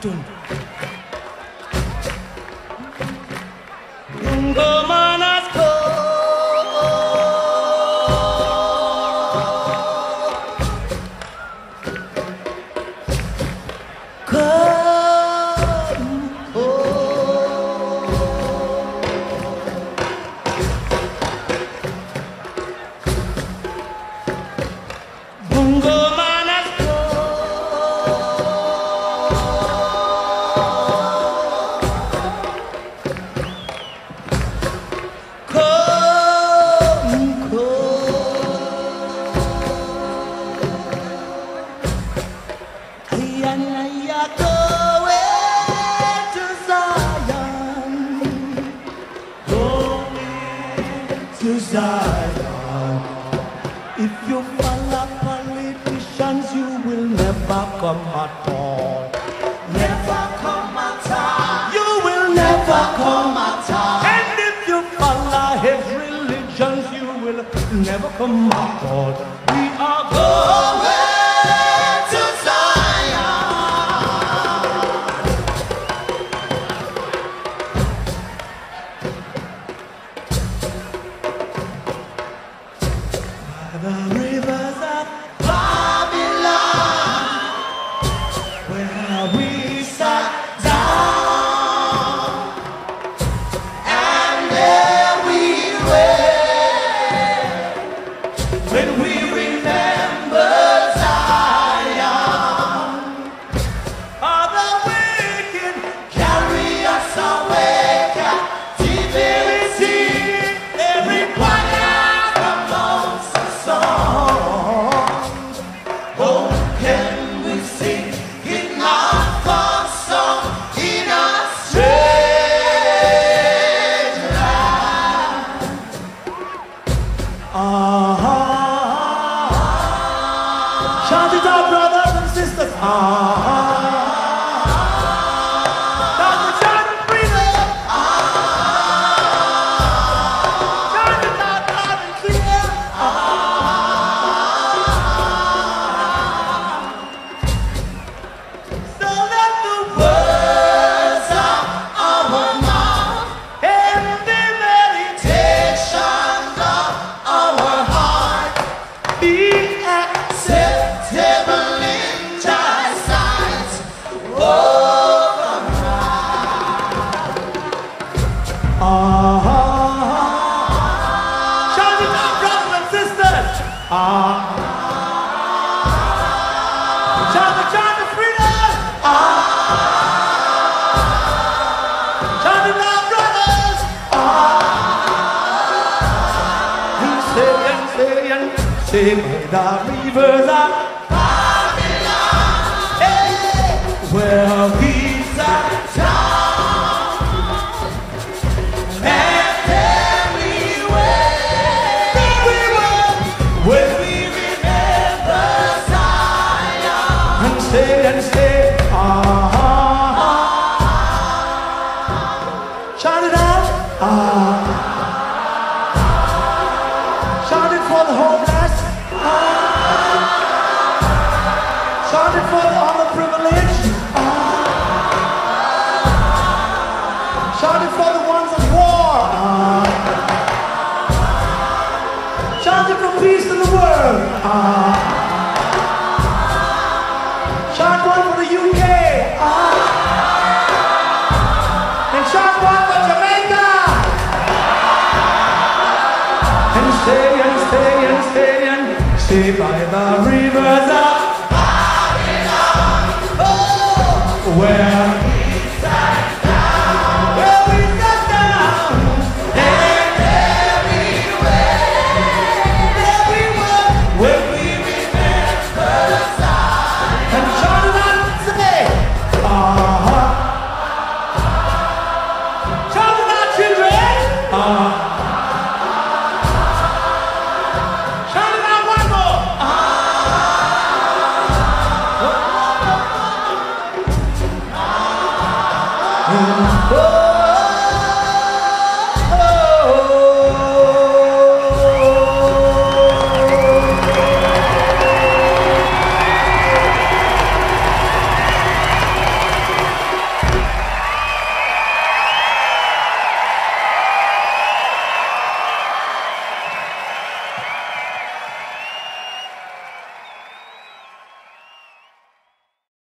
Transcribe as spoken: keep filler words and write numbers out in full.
tune. Manasko Zion. If you follow politicians, you will never come at all. Never come at all. You will never come at all. And if you follow his religions, you will never come at all. We are going to Zion. The rivers of Babylon, where we sat down, and there we were, when we remember Zion. All the wicked carry us away, captivity, everyone. Shout it out, brothers and sisters. Ah, shout it, shout it, freedom. Ah, shout it out loud and clear. Ah, so let the words of our mouth and the meditations of our heart be acceptable in Thy sight, oh God. Ah, shout it out, brothers and sisters. Ah, shout it, shout it, freedom. Ah, shout it out, brothers. Ah, and say and say and say the rivers of Babylon, hey, where we sat down, and there we were, there we were, when we remember Zion, and say and say, ah, shout it out, ah, shout it for the homeless. Shout it for the underprivileged. Ah. Shout it for the ones at war. Ah. Shout it for peace in the world. Ah.